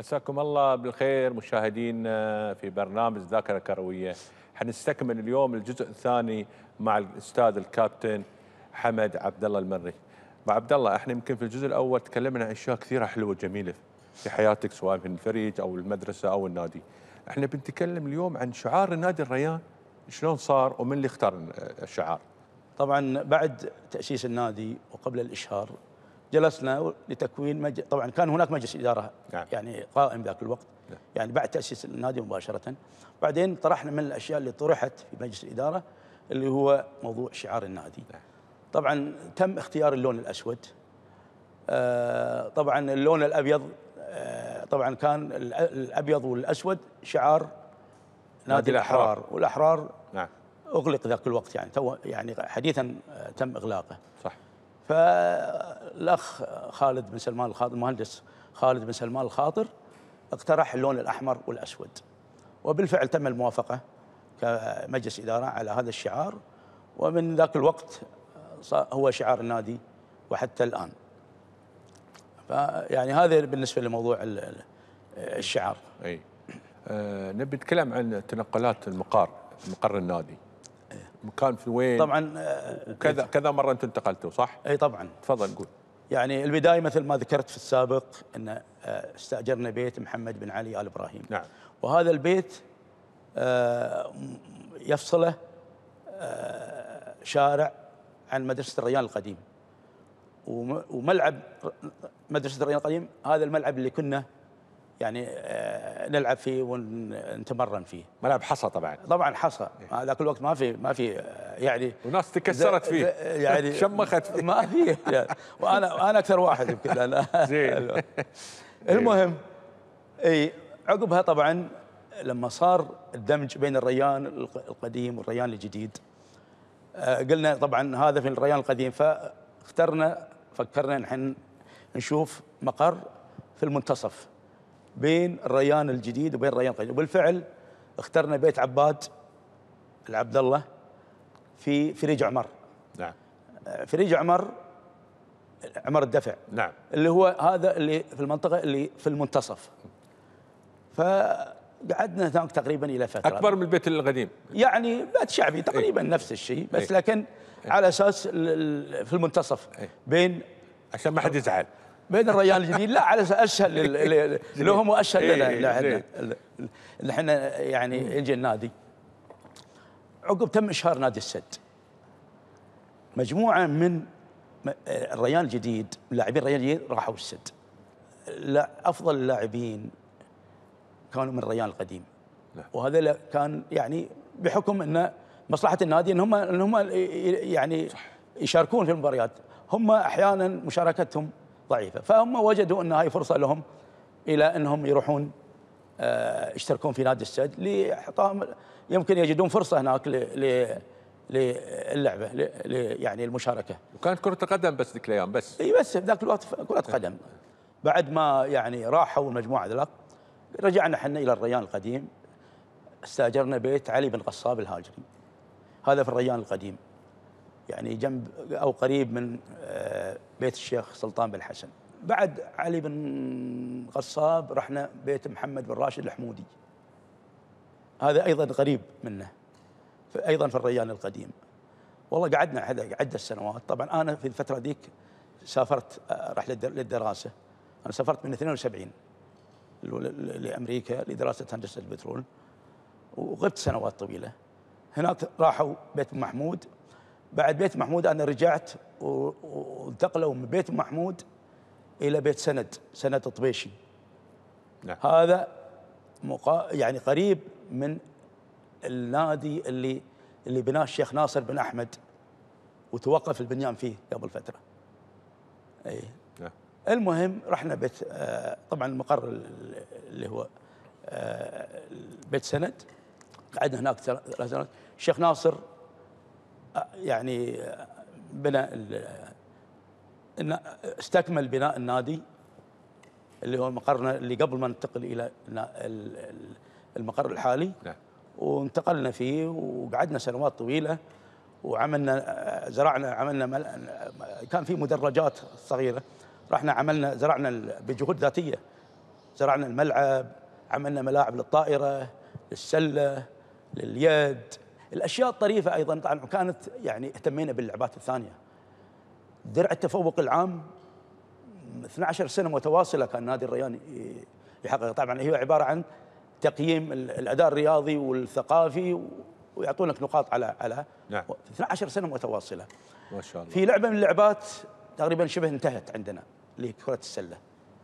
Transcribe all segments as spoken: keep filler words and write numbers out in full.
مساكم الله بالخير مشاهدينا في برنامج ذاكرة كروية. حنستكمل اليوم الجزء الثاني مع الأستاذ الكابتن حمد عبد الله المري. مع عبد الله احنا يمكن في الجزء الأول تكلمنا عن أشياء كثيرة حلوة جميلة في حياتك سواء في الفريق أو المدرسة أو النادي. احنا بنتكلم اليوم عن شعار النادي الريان، شلون صار ومن اللي اختار الشعار؟ طبعا بعد تأسيس النادي وقبل الإشهار جلسنا لتكوين مج... طبعا كان هناك مجلس إدارة نعم. يعني قائم ذاك الوقت. نعم. يعني بعد تأسيس النادي مباشرة. بعدين طرحنا من الأشياء اللي طرحت في مجلس الإدارة اللي هو موضوع شعار النادي. نعم. طبعا تم اختيار اللون الأسود. آه طبعا اللون الأبيض آه طبعا كان الأبيض والأسود شعار نادي, نادي الأحرار, الأحرار والأحرار. نعم. أغلق ذاك الوقت يعني تو يعني حديثا تم إغلاقه. صح. فالأخ خالد بن سلمان الخاطر المهندس خالد بن سلمان الخاطر اقترح اللون الأحمر والأسود، وبالفعل تم الموافقة كمجلس إدارة على هذا الشعار، ومن ذاك الوقت هو شعار النادي وحتى الآن. فيعني هذا بالنسبة لموضوع الشعار. أي أه نبي نتكلم عن تنقلات المقار مقر النادي. مكان في وين؟ طبعا وكذا كذا مره انتم انتقلتوا صح؟ اي طبعا. تفضل قول. يعني البدايه مثل ما ذكرت في السابق ان استاجرنا بيت محمد بن علي ال ابراهيم. نعم. وهذا البيت يفصله شارع عن مدرسه الريان القديم، وملعب مدرسه الريان القديم هذا الملعب اللي كنا يعني نلعب فيه ونتمرن فيه. ملعب حصى طبعا. طبعا حصى، ذاك الوقت ما في ما في يعني وناس تكسرت فيه يعني شمخت فيه ما في يعني. وانا انا اكثر واحد يمكن انا زين. المهم اي عقبها طبعا لما صار الدمج بين الريان القديم والريان الجديد، قلنا طبعا هذا في الريان القديم، فاخترنا فكرنا نحن نشوف مقر في المنتصف بين الريان الجديد وبين الريان القديم، وبالفعل اخترنا بيت عباد العبد الله في فريج عمر. نعم. فريج عمر عمر الدفع. نعم. اللي هو هذا اللي في المنطقة اللي في المنتصف. فقعدنا هناك تقريبا إلى فترة. أكبر من البيت القديم. يعني بيت شعبي تقريبا ايه؟ نفس الشيء بس ايه؟ لكن ايه؟ على أساس في المنتصف ايه؟ بين عشان ما حد يزعل بين الريان الجديد، لا على اسهل لهم واسهل لنا اللي احنا يعني يجي النادي. عقب تم اشهار نادي السد، مجموعه من الريان الجديد لاعبين الريان الجديد راحوا السد. لا افضل اللاعبين كانوا من الريان القديم. لا. وهذا كان يعني بحكم ان مصلحه النادي ان هم ان هم يعني صح. يشاركون في المباريات. هم احيانا مشاركتهم ضعيفة، فهم وجدوا أن هاي فرصة لهم إلى أنهم يروحون يشتركون في نادي السد لإعطائهم، يمكن يجدون فرصة هناك للعبة يعني المشاركة. وكانت كرة قدم بس ذيك الأيام بس. اي بس ذاك الوقت كرة قدم. بعد ما يعني راحوا المجموعة ذلك رجعنا حنا إلى الريان القديم، استأجرنا بيت علي بن غصاب الهاجري، هذا في الريان القديم يعني جنب أو قريب من بيت الشيخ سلطان بن حسن. بعد علي بن غصاب رحنا بيت محمد بن راشد الحمودي، هذا أيضا قريب منه أيضا في الريان القديم. والله قعدنا عدة سنوات. طبعا أنا في الفترة ذيك سافرت رحلة للدراسة، أنا سافرت من اثنين وسبعين لأمريكا لدراسة هندسة البترول، وغبت سنوات طويلة. هناك راحوا بيت محمود، بعد بيت محمود أنا رجعت وانتقلوا من بيت محمود إلى بيت سند سند طبيشي. نعم. هذا مقا... يعني قريب من النادي اللي اللي بناه الشيخ ناصر بن أحمد وتوقف البنيان فيه قبل فترة. أي. نعم. المهم رحنا بيت آه طبعا المقر اللي هو آه بيت سند، قعدنا هناك ثلاث سنوات. الشيخ ناصر يعني بناء استكمل بناء النادي اللي هو مقرنا اللي قبل ما ننتقل الى المقر الحالي. نعم. وانتقلنا فيه وقعدنا سنوات طويله، وعملنا زرعنا عملنا كان في مدرجات صغيره، رحنا عملنا زرعنا بجهود ذاتيه، زرعنا الملعب، عملنا ملاعب للطائرة، للسلة، لليد، الأشياء الطريفة أيضا. طبعا كانت يعني اهتمينا باللعبات الثانية. درع التفوق العام اثنتي عشرة سنة متواصلة كان نادي الريان يحقق. طبعا هي عبارة عن تقييم الأداء الرياضي والثقافي، ويعطونك نقاط على على نعم. اثنتي عشرة سنة متواصلة. ما شاء الله. في لعبة من اللعبات تقريبا شبه انتهت عندنا اللي هي كرة السلة.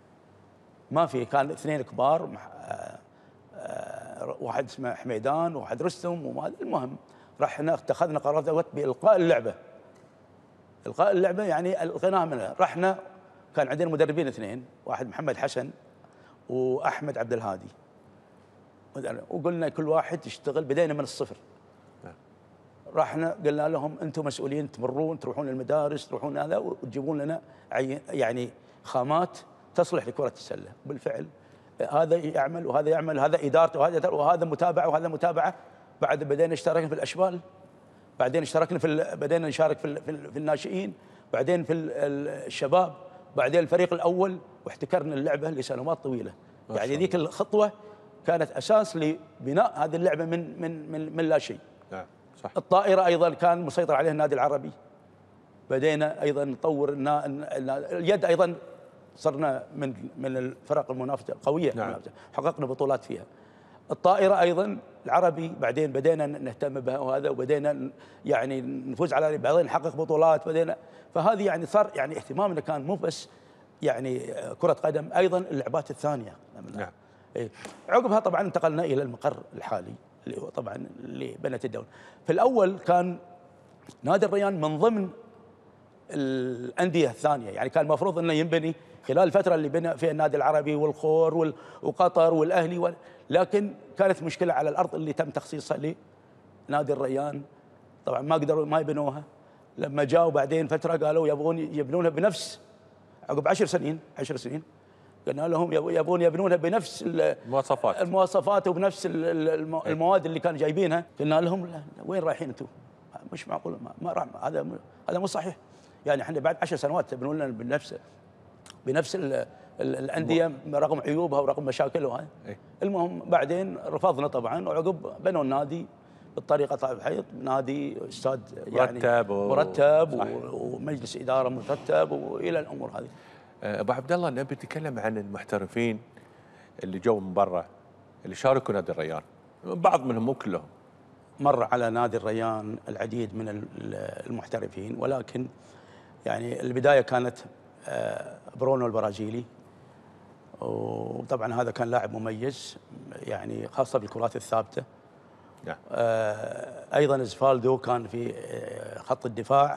ما في، كان اثنين كبار، آآ آآ واحد اسمه حميدان وواحد رستم وما المهم رحنا اتخذنا قرار بإلقاء اللعبة. إلقاء اللعبة يعني الغناء منها. رحنا كان عندنا مدربين اثنين، واحد محمد حسن وأحمد عبد الهادي، وقلنا كل واحد يشتغل، بدينا من الصفر. رحنا قلنا لهم انتم مسؤولين، تمرون تروحون المدارس، تروحون هذا وتجيبون لنا يعني خامات تصلح لكرة السلة. بالفعل هذا يعمل وهذا يعمل، هذا إدارته وهذا وهذا متابعة وهذا متابعة. بعد بدينا اشتركنا في الأشبال، بعدين اشتركنا في بدينا نشارك في في الناشئين، بعدين في الشباب، بعدين الفريق الأول، واحتكرنا اللعبة لسنوات طويلة. يعني ذيك الخطوة كانت أساس لبناء هذه اللعبة من من من, من لا شيء. نعم صح. الطائرة أيضا كان مسيطر عليها النادي العربي، بدينا أيضا نطور اليد، أيضا صرنا من من الفرق المنافسة القوية. نعم. حققنا بطولات فيها. الطائرة أيضا العربي بعدين بدينا نهتم بها وهذا، وبدينا يعني نفوز على، بعدين نحقق بطولات بدينا. فهذه يعني صار يعني اهتمامنا كان مو بس يعني كرة قدم، أيضا اللعبات الثانية. نعم. إيه. عقبها طبعا انتقلنا إلى المقر الحالي اللي هو طبعا اللي بنت الدولة. في الأول كان نادي الريان من ضمن الأندية الثانية، يعني كان المفروض أنه ينبني خلال الفترة اللي بنى فيها النادي العربي والخور وقطر والأهلي و... لكن كانت مشكلة على الأرض اللي تم تخصيصها لنادي الريان. طبعا ما قدروا ما يبنوها. لما جاءوا بعدين فترة قالوا يبغون يبنونها بنفس، عقب عشر سنين عشر سنين قلنا لهم يبون يبنونها بنفس المواصفات المواصفات وبنفس المواد اللي كانوا جايبينها. قلنا لهم لا، وين رايحين انتم؟ مش معقول، ما, ما راح، هذا هذا مو صحيح. يعني احنا بعد عشر سنوات تبنون لنا بنفس بنفس الانديه رغم عيوبها ورغم مشاكلها. المهم بعدين رفضنا طبعا، وعقب بنوا النادي بالطريقه طيب حيط، نادي استاد يعني مرتب و... مرتب ومجلس اداره مرتب والى الامور هذه. ابو عبد الله، نبي نتكلم عن المحترفين اللي جو من برا اللي شاركوا نادي الريان، بعض منهم مو كلهم. مر على نادي الريان العديد من المحترفين، ولكن يعني البدايه كانت برونو البرازيلي، وطبعا هذا كان لاعب مميز يعني خاصه بالكرات الثابته. نعم. ايضا اسفالدو كان في خط الدفاع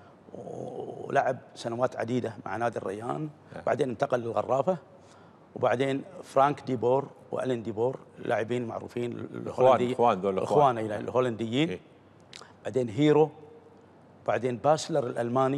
ولعب سنوات عديده مع نادي الريان. نعم. بعدين انتقل للغرافه، وبعدين فرانك ديبور والين ديبور لاعبين معروفين الهولنديين، اخوان ذول اخوان الى الهولنديين. إيه؟ بعدين هيرو، بعدين باسلر الالماني،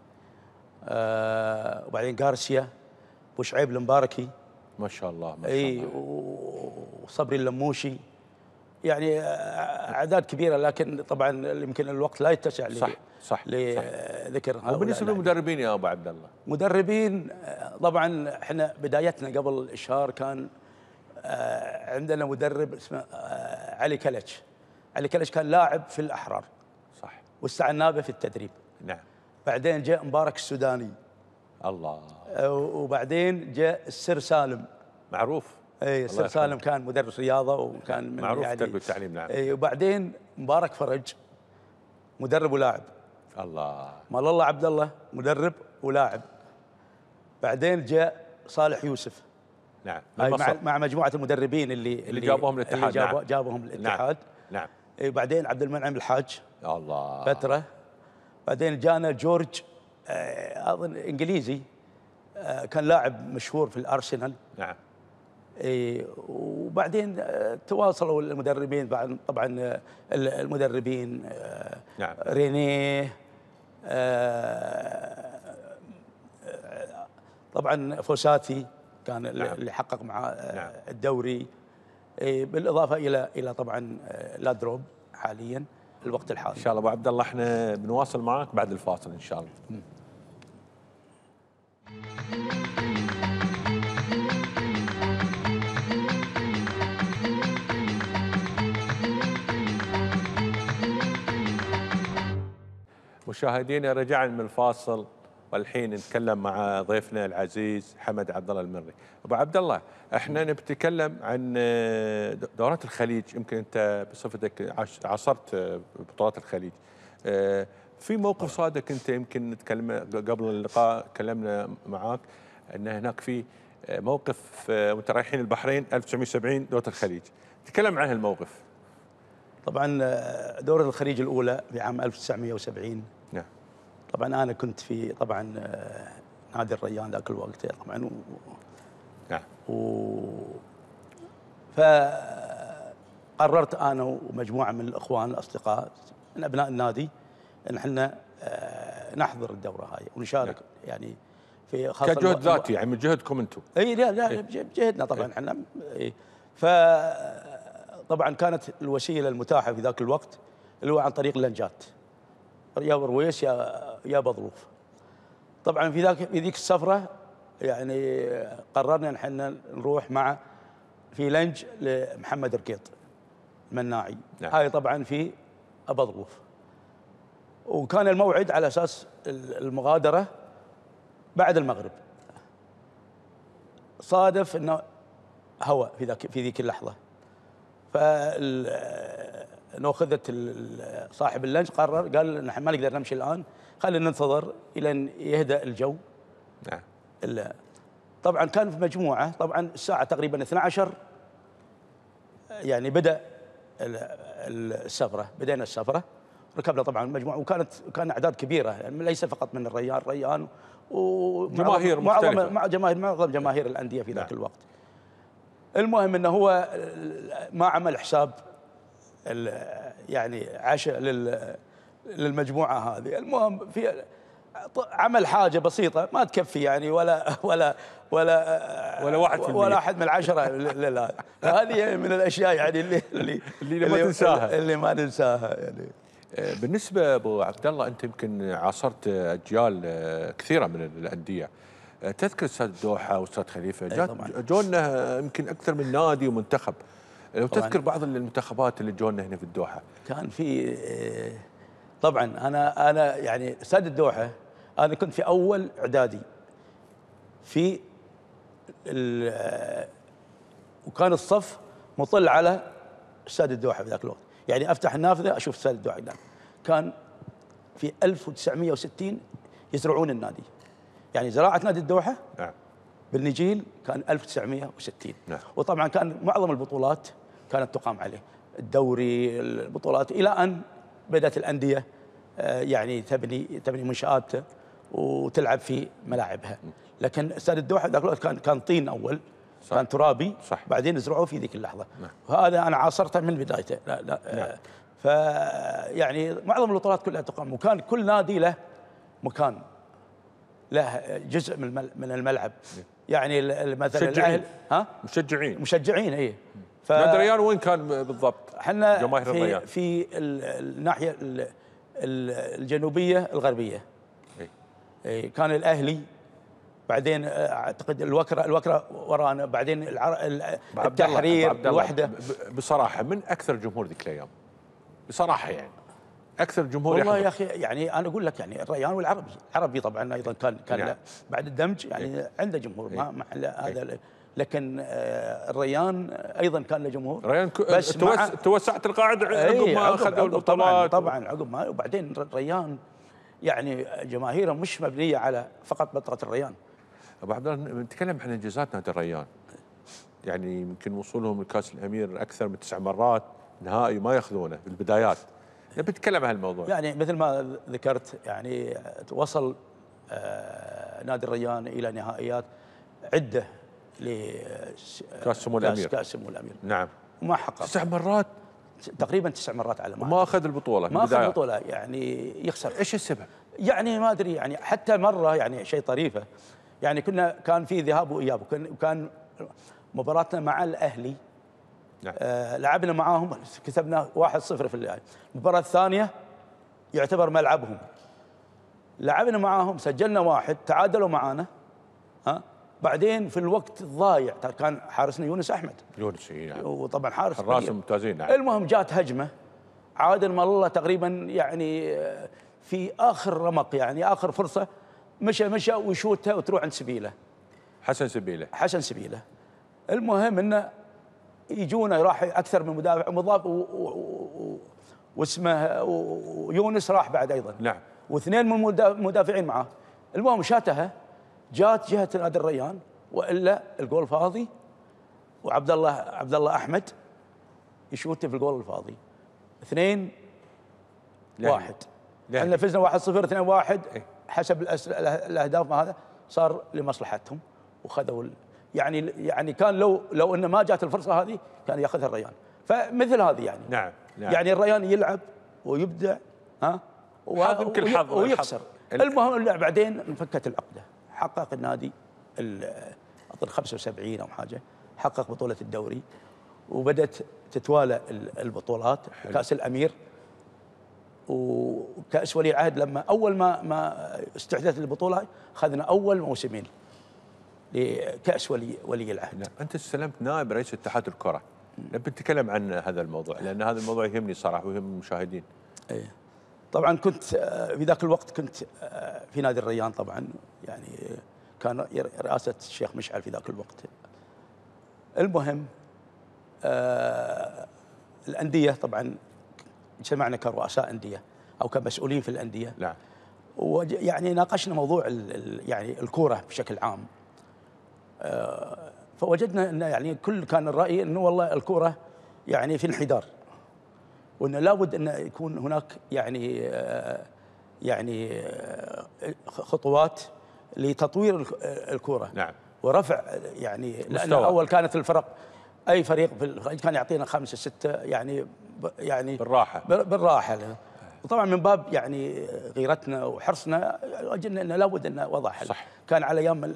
آه وبعدين غارسيا، بوشعيب المباركي ما شاء الله ما شاء اي الله. وصبري اللموشي، يعني اعداد كبيره، لكن طبعا يمكن الوقت لا يتسع صح صح لذكر هؤلاء. وبالنسبه للمدربين يا ابو عبد الله، مدربين طبعا احنا بدايتنا قبل الاشهار كان عندنا مدرب اسمه علي كلش. علي كلش كان لاعب في الاحرار، صح، واستعناه به في التدريب. نعم. بعدين جاء مبارك السوداني، الله، وبعدين جاء السر سالم، معروف. اي السر سالم كان مدرس رياضه وكان من معروف يعني التربيه والتعليم. نعم. اي وبعدين مبارك فرج مدرب ولاعب. الله، مال الله عبد الله مدرب ولاعب. بعدين جاء صالح يوسف، نعم، مع مع مجموعه المدربين اللي اللي, اللي جابوهم الاتحاد. اللي جاب نعم. جابهم الاتحاد. نعم. نعم. بعدين عبد المنعم الحاج، الله، فتره. بعدين جانا جورج اظن انجليزي، كان لاعب مشهور في الارسنال. نعم. اي وبعدين تواصلوا المدربين بعد طبعا المدربين. نعم. رينيه، طبعا فوساتي كان نعم. اللي حقق مع نعم. الدوري، بالاضافه الى الى طبعا لادروب حاليا الوقت الحالي. ان شاء الله ابو عبد الله احنا بنواصل معك بعد الفاصل ان شاء الله. م. مشاهدينا رجعنا من الفاصل والحين نتكلم مع ضيفنا العزيز حمد عبد الله المري. ابو عبد الله، احنا نتكلم عن دورات الخليج، يمكن انت بصفتك عاصرت بطولات الخليج. في موقف صادق انت يمكن نتكلم قبل اللقاء تكلمنا معاك ان هناك في موقف وانت رايحين البحرين ألف وتسعمئة وسبعين دورة الخليج، تكلم عن هالموقف. طبعا دورة الخليج الأولى في عام ألف وتسعمئة وسبعين. نعم. طبعا أنا كنت في طبعا نادي الريان ذاك الوقت طبعا و نعم. و فقررت أنا ومجموعة من الإخوان الأصدقاء من أبناء النادي أن احنا نحضر الدورة هاي ونشارك. نعم. يعني في خاصة كجهد ذاتي، يعني من جهدكم انتم. اي لا لا بجهدنا طبعا احنا. إيه. ف طبعا كانت الوسيله المتاحه في ذاك الوقت اللي هو عن طريق اللنجات، يا برويس يا يا بظروف. طبعا في ذاك في ذيك السفره يعني قررنا ان احنا نروح مع في لنج لمحمد ركيط المناعي. نعم. هاي طبعا في ابظروف، وكان الموعد على اساس المغادره بعد المغرب. صادف انه هواء في ذاك في ذيك اللحظه، فناخذت صاحب اللنج قرر قال نحن ما نقدر نمشي الان، خلينا ننتظر الى ان يهدأ الجو. نعم. طبعا كان في مجموعه، طبعا الساعه تقريبا اثنتي عشرة يعني بدا السفره، بدينا السفره، ركبنا طبعا مجموعه، وكانت كان اعداد كبيره يعني ليس فقط من الريان، ريان وجماهير مختلفه مع جماهير معظم جماهير الانديه في ذاك. نعم. الوقت. المهم انه هو ما عمل حساب يعني عشاء للمجموعه هذه. المهم في عمل حاجه بسيطه ما تكفي يعني ولا ولا ولا ولا واحد في ولا احد من العشره. لا هذه من الاشياء يعني اللي اللي, اللي ما تنساها اللي ما ننساها يعني. بالنسبه ابو عبد الله، انت يمكن عاصرت اجيال كثيره من الانديه، تذكر استاد الدوحه واستاد خليفه، جات جونا يمكن اكثر من نادي ومنتخب، لو تذكر بعض المنتخبات اللي جونا هنا في الدوحه. كان في طبعا انا انا يعني استاد الدوحه انا كنت في اول اعدادي في وكان الصف مطل على استاد الدوحه في ذاك الوقت، يعني افتح النافذه اشوف استاد الدوحه هناك. كان في ألف وتسعمئة وستين يزرعون النادي، يعني زراعه نادي الدوحه. نعم. بالنجيل كان ألف وتسعمئة وستين. نعم. وطبعا كان معظم البطولات كانت تقام عليه، الدوري، البطولات، الى ان بدات الانديه يعني تبني تبني منشآت وتلعب في ملاعبها. لكن استاد الدوحه ذاك الوقت كان كان طين اول. صح. كان ترابي. صح. بعدين زرعوه في ذيك اللحظه. نعم. وهذا انا عاصرته من بدايته. لا لا. نعم. ف يعني معظم البطولات كلها تقام، وكان كل نادي له مكان، له جزء من من الملعب. يعني مثلا الاهلي ها مشجعين مشجعين اي. ف نادي الريان وين كان بالضبط؟ احنا جماهير في الريان في الناحيه الجنوبيه الغربيه. اي. كان الاهلي، بعدين اعتقد الوكره الوكره ورانا، بعدين التحرير، الوحده. بصراحه من اكثر جمهور ذيك الايام بصراحه، يعني اكثر جمهور والله يا اخي، يعني انا اقول لك يعني الريان والعربي، العربي طبعا ايضا كان كان يعني بعد الدمج يعني إيه؟ عنده جمهور. إيه؟ ما مع هذا إيه؟ لكن الريان ايضا كان له جمهور. الريان بس توس... توسعت القاعده عقب ما اخذوا البطولات طبعا عقب ما. وبعدين الريان يعني جماهيره مش مبنيه على فقط منطقه الريان. ابو عبد الله، نتكلم عن انجازات نادي الريان، يعني يمكن وصولهم لكاس الامير اكثر من تسع مرات، نهائي ما ياخذونه في البدايات. نبي نتكلم عن الموضوع. يعني مثل ما ذكرت يعني وصل نادي الريان الى نهائيات عده كاس سمو الامير. كاس سمو الامير. نعم. وما حقق تسع مرات تقريبا، تسع مرات على ما وما اخذ البطوله. ما اخذ البطوله، يعني يخسر. ايش السبب؟ يعني ما ادري، يعني حتى مره يعني شيء طريفه، يعني كنا كان في ذهاب واياب، وكان مباراتنا مع الاهلي. نعم. آه لعبنا معاهم، كسبنا واحد صفر في اللعب. المباراه الثانيه يعتبر ملعبهم، لعبنا معاهم، سجلنا واحد، تعادلوا معانا. ها بعدين في الوقت الضايع كان حارسنا يونس احمد. يونس نعم. وطبعا حارس حراس ممتازين. نعم. المهم جات هجمه، عادل مال الله تقريبا يعني في اخر رمق يعني اخر فرصه مشى مشى ويشوتها وتروح عند سبيله. حسن سبيله. حسن سبيله. المهم انه يجونا راح اكثر من مدافع مضاف واسمه ويونس راح بعد ايضا. نعم. واثنين من المدافعين معاه. المهم شاتها جات جهه نادي الريان والا الجول فاضي وعبد الله عبد الله احمد يشوت في الجول الفاضي. اثنين لهي. واحد. لهي. احنا فزنا واحد صفر اثنين واحد إيه؟ حسب الاهداف ما هذا صار لمصلحتهم وخذوا يعني يعني كان لو لو انه ما جات الفرصه هذه كان ياخذها الريان. فمثل هذه يعني. نعم. نعم. يعني الريان يلعب ويبدع ها هذا يمكن الحظ ويخسر. المهم اللعب بعدين انفكت العقده. حقق النادي اظن خمسة وسبعين او حاجه، حقق بطوله الدوري وبدات تتوالى البطولات. حلو. كاس الامير وكاس ولي العهد. لما اول ما ما استحدثت البطوله اخذنا اول موسمين لكاس ولي ولي العهد. لا. انت استلمت نائب رئيس اتحاد الكره. نبي نتكلم عن هذا الموضوع لان هذا الموضوع يهمني صراحه ويهم المشاهدين. ايه طبعا كنت في ذاك الوقت كنت في نادي الريان طبعا يعني كان رئاسه الشيخ مشعل في ذاك الوقت. المهم آه الانديه طبعا اجتمعنا كرؤساء انديه او كمسؤولين في الانديه. نعم. ويعني ناقشنا موضوع يعني الكوره بشكل عام. آه فوجدنا ان يعني كل كان الراي انه والله الكوره يعني في انحدار وانه لابد ان يكون هناك يعني آه يعني آه خطوات لتطوير الكوره. نعم. ورفع يعني لان اول كانت الفرق اي فريق في الخليج كان يعطينا خمسه سته يعني يعني بالراحه بالراحه. وطبعا من باب يعني غيرتنا وحرصنا وجدنا انه لابد ان وضع حل. صح. كان على ايام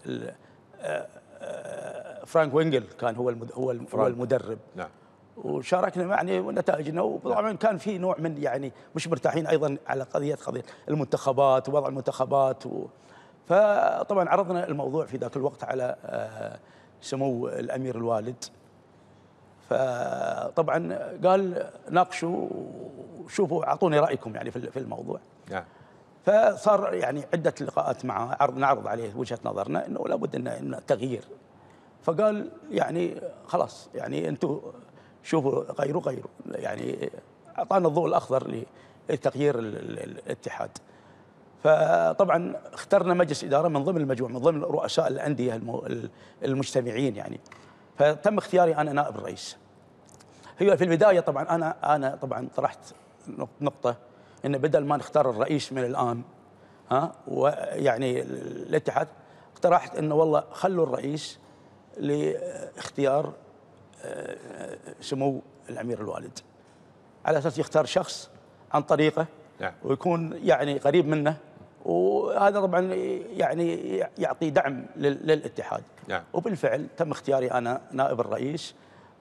فرانك وينجل كان هو هو هو المدرب. نعم. وشاركنا يعني ونتائجنا وطبعا كان في نوع من يعني مش مرتاحين ايضا على قضيه قضيه المنتخبات ووضع المنتخبات و فطبعا عرضنا الموضوع في ذاك الوقت على سمو الامير الوالد. فطبعا قال ناقشوا وشوفوا اعطوني رايكم يعني في الموضوع. نعم. فصار يعني عده لقاءات معه عرض نعرض عليه وجهه نظرنا انه لابد ان تغيير. فقال يعني خلاص يعني انتم شوفوا غيروا غيروا يعني اعطانا الضوء الاخضر لتغيير الاتحاد. فطبعا اخترنا مجلس اداره من ضمن المجموعه من ضمن رؤساء الانديه المجتمعين يعني. فتم اختياري انا نائب الرئيس. هي في البدايه طبعا انا انا طبعا طرحت نقطه ان بدل ما نختار الرئيس من الان ها ويعني الاتحاد اقترحت انه والله خلوا الرئيس لاختيار سمو الامير الوالد على اساس يختار شخص عن طريقه. نعم. ويكون يعني قريب منه وهذا طبعا يعني يعطي دعم للاتحاد. نعم. وبالفعل تم اختياري انا نائب الرئيس.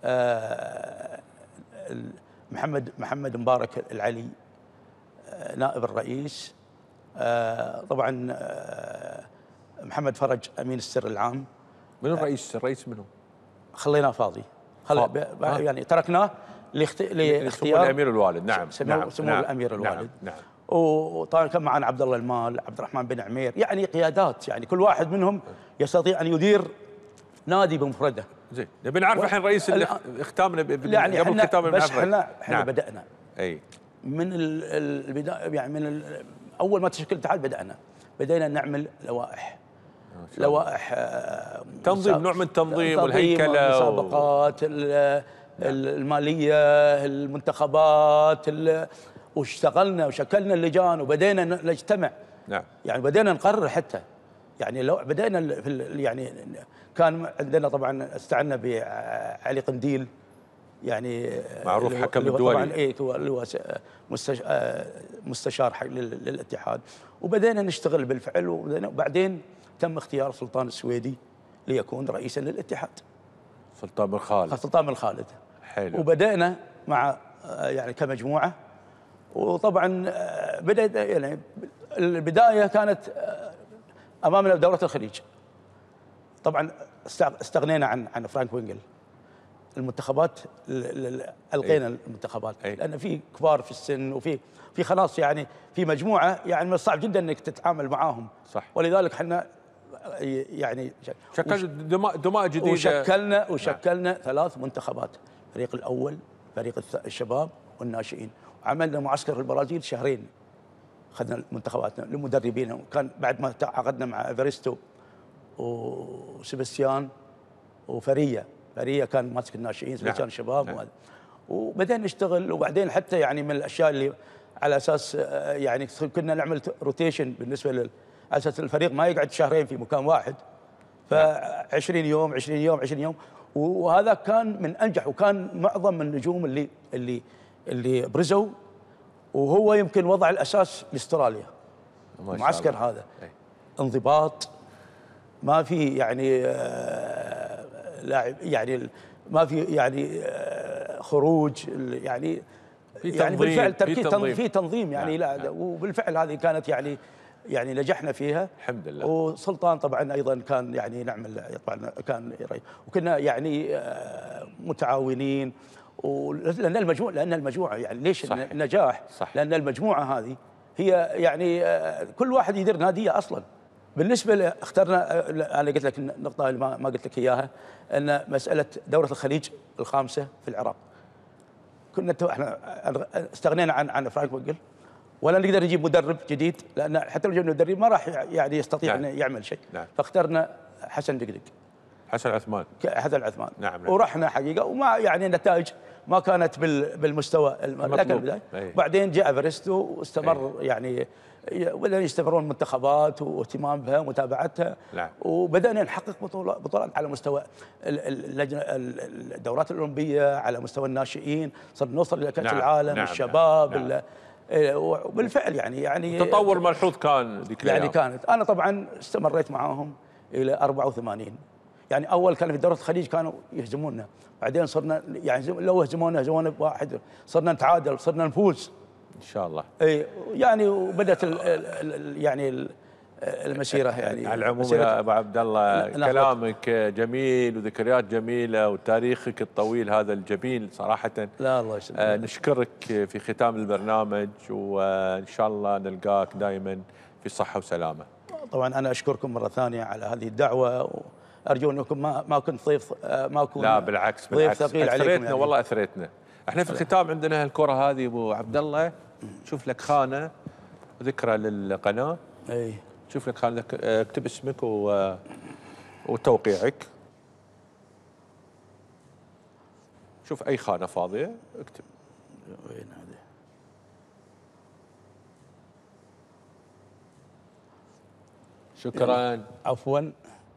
محمد محمد مبارك العلي نائب الرئيس. طبعا محمد فرج امين السر العام. من الرئيس؟ الرئيس منه؟ خليناه فاضي. خل... يعني تركناه لاخت... لاختيار الامير الوالد. نعم. سمو, نعم. سمو نعم. الامير الوالد. نعم. نعم. وطبعا كان معنا عبد الله المال، عبد الرحمن بن عمير، يعني قيادات يعني كل واحد منهم يستطيع ان يدير نادي بمفرده. زين، نبي نعرف الحين رئيس اللي اختامنا ب... يعني قبل ختام بس احنا احنا نعم. بدانا اي من البدايه يعني من ال... اول ما تشكل الاتحاد بدانا بدينا نعمل لوائح لوائح تنظيم نوع من التنظيم والهيكله المسابقات و... الماليه المنتخبات ال... واشتغلنا وشكلنا اللجان وبدينا نجتمع. نعم. يعني بدينا نقرر حتى يعني لو بدينا في يعني كان عندنا طبعا استعنا بعلي قنديل يعني معروف حكم الدولي طبعا اي اللي هو مستشار حق للاتحاد وبدينا نشتغل بالفعل وبعدين تم اختيار سلطان السويدي ليكون رئيسا للاتحاد. سلطان بن خالد. سلطان بن خالد. حلو. وبدأنا مع يعني كمجموعة وطبعا بدأت يعني البداية كانت أمامنا دورة الخليج. طبعا استغنينا عن عن فرانك وينجل المنتخبات القينا المنتخبات، لان في كبار في السن وفي في خلاص يعني في مجموعه يعني من الصعب جدا انك تتعامل معاهم. صح. ولذلك احنا يعني شكلت دماء دماء جديده، وشكلنا وشكلنا نعم. ثلاث منتخبات، الفريق الاول، فريق الشباب والناشئين، وعملنا معسكر في البرازيل شهرين. اخذنا منتخباتنا لمدربين، كان بعد ما تعاقدنا مع ايفرستو وسبستيان وفريه، فريه كان ماسك الناشئين، سبستيان الشباب. نعم. وبدأنا نشتغل، وبعدين حتى يعني من الاشياء اللي على اساس يعني كنا نعمل روتيشن بالنسبه لل على اساس الفريق ما يقعد شهرين في مكان واحد، ف عشرين يوم عشرين يوم عشرين يوم، وهذا كان من انجح، وكان معظم النجوم اللي اللي اللي برزوا، وهو يمكن وضع الاساس لاستراليا. المعسكر هذا أي. انضباط، ما في يعني آه لاعب يعني ما في يعني آه خروج يعني في يعني تنظيم، بالفعل تركيز في تنظيم, في تنظيم يعني. نعم. لا وبالفعل هذه كانت يعني يعني نجحنا فيها الحمد لله. وسلطان طبعا ايضا كان يعني نعمل طبعا كان وكنا يعني متعاونين، لان المجموعه لان المجموعه يعني ليش صحيح. النجاح صح. لان المجموعه هذه هي يعني كل واحد يدير ناديه اصلا. بالنسبه اخترنا، انا قلت لك النقطه اللي ما قلت لك اياها، ان مساله دوره الخليج الخامسه في العراق، كنا احنا استغنينا عن عن فرانك بوجل، ولا نقدر نجيب مدرب جديد، لان حتى لو جبنا مدرب ما راح يعني يستطيع نعم. ان يعمل شيء. نعم. فاخترنا حسن دقدق، حسن عثمان حسن عثمان. نعم. نعم. ورحنا حقيقه، وما يعني النتائج ما كانت بالمستوى لكن البدايه. بعدين جاء ايفرستو واستمر أي. يعني بدأنا يستمرون المنتخبات واهتمام بها ومتابعتها. نعم. وبدأنا نحقق بطولات بطولات على مستوى اللجنه الدورات الاولمبيه، على مستوى الناشئين، صرنا نوصل الى كاس نعم. العالم. نعم. الشباب. نعم. نعم. وبالفعل يعني يعني تطور ملحوظ كان ذيك يعني كانت. انا طبعا استمريت معاهم الى أربعة وثمانين. يعني اول كان في دوره الخليج كانوا يهزمونا، بعدين صرنا يعني لو هزمونا هزمونا بواحد، صرنا نتعادل، صرنا نفوز ان شاء الله. اي يعني وبدات ال ال يعني المسيره يعني. على العموم يا ابو عبد الله كلامك جميل وذكريات جميله وتاريخك الطويل هذا الجميل صراحه. لا الله يسلمك. آه نشكرك في ختام البرنامج، وان شاء الله نلقاك دائما في صحه وسلامه. طبعا انا اشكركم مره ثانيه على هذه الدعوه، وارجو انكم ما ما كنت ضيف ما اكون لا بالعكس بالعكس ضيف ثقيل عليكم يعني. والله اثريتنا. احنا في الختام عندنا الكره هذه ابو عبد الله، شوف لك خانه ذكرى للقناه. اي شوف لك خانه، اكتب اسمك و... وتوقيعك. شوف اي خانه فاضيه اكتب. وين هذه؟ شكرا. عفوا.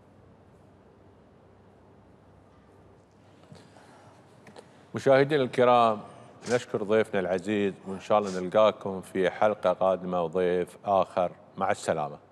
مشاهدينا الكرام، نشكر ضيفنا العزيز، وإن شاء الله نلقاكم في حلقة قادمة وضيف آخر. مع السلامة.